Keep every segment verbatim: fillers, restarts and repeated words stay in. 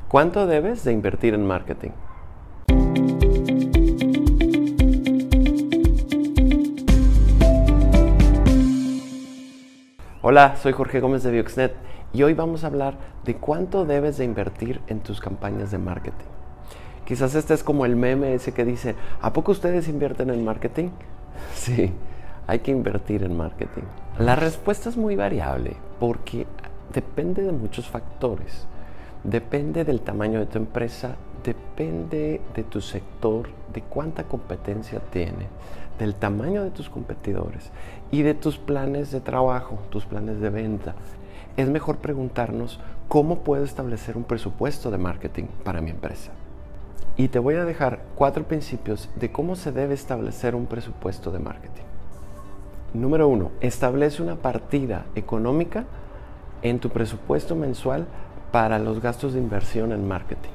¿Cuánto debes de invertir en marketing? Hola, soy Jorge Gómez de Bioxnet y hoy vamos a hablar de cuánto debes de invertir en tus campañas de marketing. Quizás este es como el meme ese que dice, ¿a poco ustedes invierten en marketing? Sí, hay que invertir en marketing. La respuesta es muy variable porque depende de muchos factores. Depende del tamaño de tu empresa, depende de tu sector, de cuánta competencia tienes, del tamaño de tus competidores y de tus planes de trabajo, tus planes de venta. Es mejor preguntarnos cómo puedo establecer un presupuesto de marketing para mi empresa. Y te voy a dejar cuatro principios de cómo se debe establecer un presupuesto de marketing. Número uno, establece una partida económica en tu presupuesto mensual para los gastos de inversión en marketing.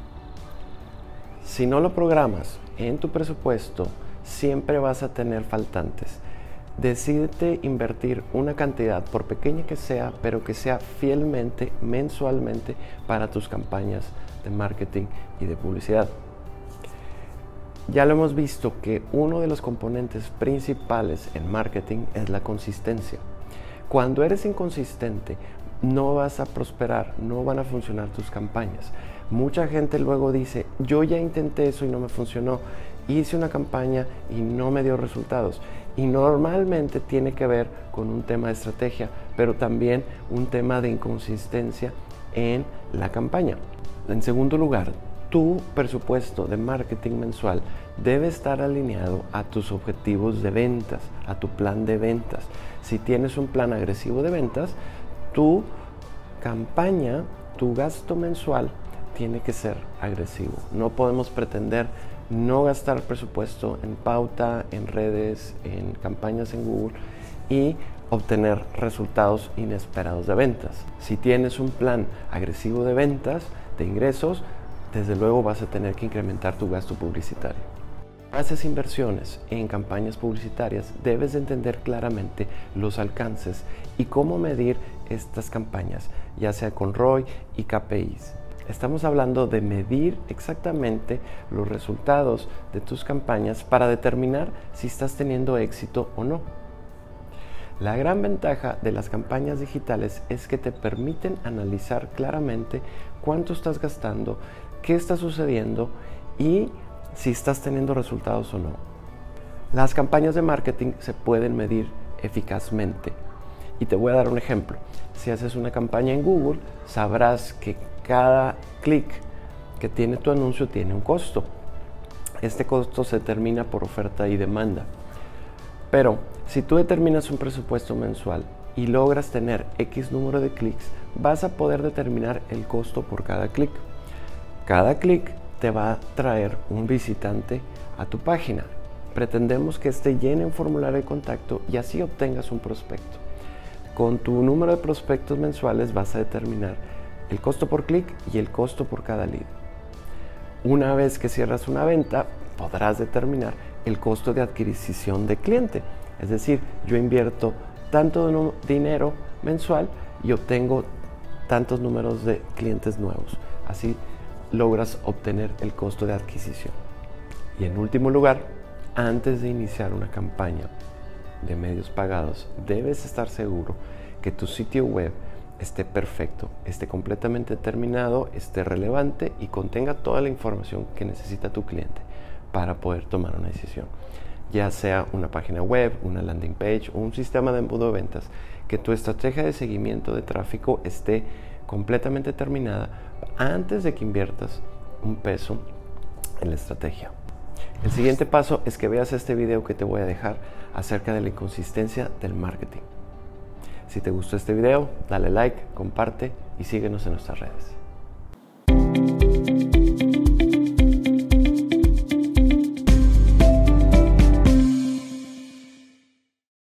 Si no lo programas en tu presupuesto, siempre vas a tener faltantes. Decídete invertir una cantidad, por pequeña que sea, pero que sea fielmente, mensualmente, para tus campañas de marketing y de publicidad. Ya lo hemos visto que uno de los componentes principales en marketing es la consistencia. Cuando eres inconsistente, no vas a prosperar, no van a funcionar tus campañas. Mucha gente luego dice, yo ya intenté eso y no me funcionó, hice una campaña y no me dio resultados. Y normalmente tiene que ver con un tema de estrategia, pero también un tema de inconsistencia en la campaña. En segundo lugar, tu presupuesto de marketing mensual debe estar alineado a tus objetivos de ventas, a tu plan de ventas. Si tienes un plan agresivo de ventas, tu campaña, tu gasto mensual tiene que ser agresivo. No podemos pretender no gastar presupuesto en pauta, en redes, en campañas en Google y obtener resultados inesperados de ventas. Si tienes un plan agresivo de ventas, de ingresos, desde luego vas a tener que incrementar tu gasto publicitario. Haces inversiones en campañas publicitarias, debes de entender claramente los alcances y cómo medir estas campañas, ya sea con R O I y K P Is. Estamos hablando de medir exactamente los resultados de tus campañas para determinar si estás teniendo éxito o no. La gran ventaja de las campañas digitales es que te permiten analizar claramente cuánto estás gastando, qué está sucediendo y si estás teniendo resultados o no. Las campañas de marketing se pueden medir eficazmente. Y te voy a dar un ejemplo. Si haces una campaña en Google, sabrás que cada clic que tiene tu anuncio tiene un costo. Este costo se determina por oferta y demanda. Pero si tú determinas un presupuesto mensual y logras tener X número de clics, vas a poder determinar el costo por cada clic. Cada clic te va a traer un visitante a tu página. Pretendemos que este llene un formulario de contacto y así obtengas un prospecto. Con tu número de prospectos mensuales vas a determinar el costo por clic y el costo por cada lead. Una vez que cierras una venta, podrás determinar el costo de adquisición de cliente. Es decir, yo invierto tanto dinero mensual y obtengo tantos números de clientes nuevos. Así logras obtener el costo de adquisición. Y en último lugar, antes de iniciar una campaña de medios pagados, debes estar seguro que tu sitio web esté perfecto, esté completamente terminado, esté relevante y contenga toda la información que necesita tu cliente para poder tomar una decisión. Ya sea una página web, una landing page o un sistema de embudo de ventas, que tu estrategia de seguimiento de tráfico esté completamente terminada antes de que inviertas un peso en la estrategia. El siguiente paso es que veas este video que te voy a dejar acerca de la inconsistencia del marketing. Si te gustó este video, dale like, comparte y síguenos en nuestras redes.